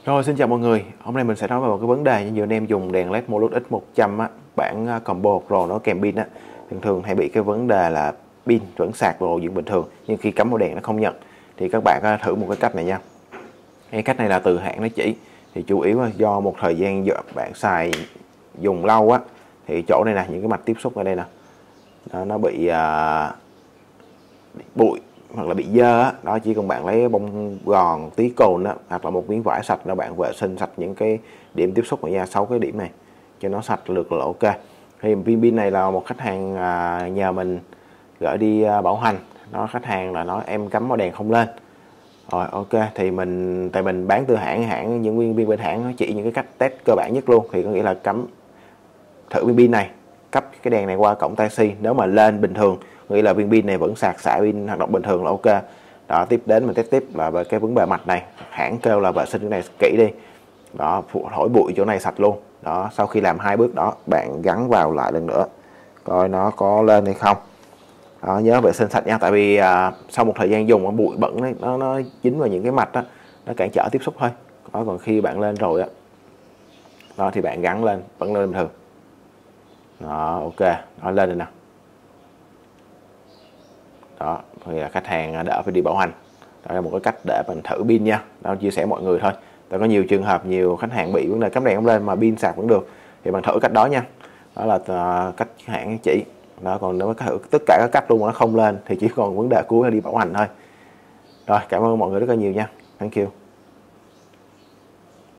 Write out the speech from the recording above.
Rồi, xin chào mọi người. Hôm nay mình sẽ nói về một cái vấn đề như nhiều anh em dùng đèn LED Molux X100 á, bản combo Pro nó kèm pin á, thường thường hay bị cái vấn đề là pin vẫn sạc vào ổ điện bình thường, nhưng khi cắm vào đèn nó không nhận. Thì các bạn thử một cái cách này nha. Cái cách này là từ hãng nó chỉ, thì chủ yếu là do một thời gian bạn xài dùng lâu á, thì chỗ này nè, những cái mạch tiếp xúc ở đây nè, nó bị bụi hoặc là bị dơ á, đó chỉ cần bạn lấy bông gòn tí cồn á, hoặc là một miếng vải sạch là bạn vệ sinh sạch những cái điểm tiếp xúc ở nha, 6 cái điểm này cho nó sạch được là ok. Thì pin này là một khách hàng nhờ mình gửi đi bảo hành. Nó khách hàng là nói em cắm vào đèn không lên. Rồi ok, thì tại mình bán từ hãng những nguyên viên bên hãng nó chỉ những cái cách test cơ bản nhất luôn, thì có nghĩa là cắm thử viên pin này, cấp cái đèn này qua cổng Type-C, nếu mà lên bình thường nghĩa là viên pin này vẫn xả pin hoạt động bình thường là ok. Đó, tiếp đến mình test tiếp là về cái vấn bề mặt này, hãng kêu là vệ sinh cái này kỹ đi. Đó, thổi bụi chỗ này sạch luôn. Đó, sau khi làm 2 bước đó, bạn gắn vào lại lần nữa coi nó có lên hay không. Đó, nhớ vệ sinh sạch nha, tại vì sau một thời gian dùng bụi bẩn ấy, nó dính vào những cái mạch đó, nó cản trở tiếp xúc thôi. Đó, còn khi bạn lên rồi đó thì bạn gắn lên vẫn lên bình thường. Đó, ok, nó lên rồi nè. Đó, thì là khách hàng đỡ phải đi bảo hành. Đó là một cái cách để mình thử pin nha. Đó, chia sẻ mọi người thôi. Tại có nhiều trường hợp nhiều khách hàng bị vấn đề cắm đèn không lên mà pin sạc vẫn được, thì bạn thử cách đó nha. Đó là cách hãng chỉ. Đó, còn nếu thử tất cả các cách luôn mà nó không lên thì chỉ còn vấn đề cuối là đi bảo hành thôi. Rồi, cảm ơn mọi người rất là nhiều nha. Thank you.